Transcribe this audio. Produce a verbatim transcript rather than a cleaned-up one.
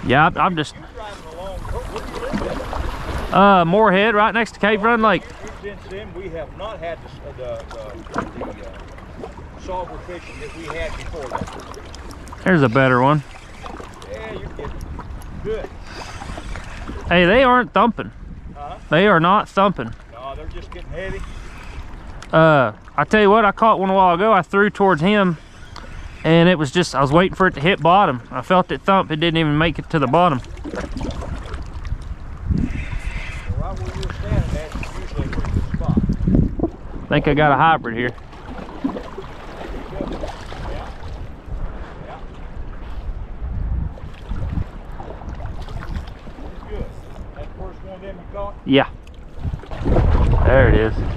Yeah, I'm, I'm just. Uh, Moorhead, right next to Cave Run Lake. Since then, we have not had the, the, the, the uh, saltwater fishing that we had before that. There's a better one. Yeah, you're getting good. Hey, they aren't thumping. Uh-huh. They are not thumping. No, they're just getting heavy. Uh, I tell you what, I caught one a while ago. I threw towards him, and it was just, I was waiting for it to hit bottom. I felt it thump. It didn't even make it to the bottom. Right where you're standing at is usually a pretty good spot. I think I got a hybrid here. Yeah. Yeah. Good. That first one of them you caught? Yeah. There it is.